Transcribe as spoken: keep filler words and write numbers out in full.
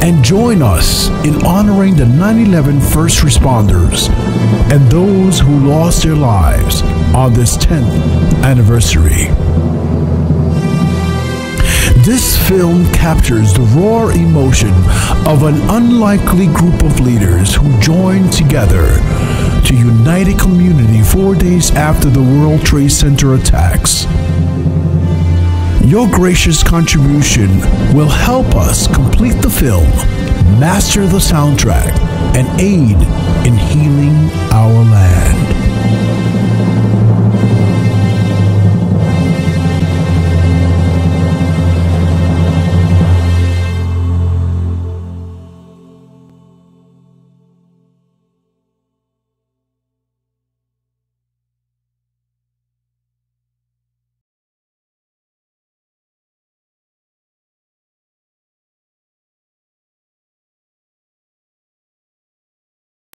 and join us in honoring the nine eleven first responders and those who lost their lives on this tenth anniversary. This film captures the raw emotion of an unlikely group of leaders who joined together to unite a community four days after the World Trade Center attacks. Your gracious contribution will help us complete the film, master the soundtrack, and aid in healing our land.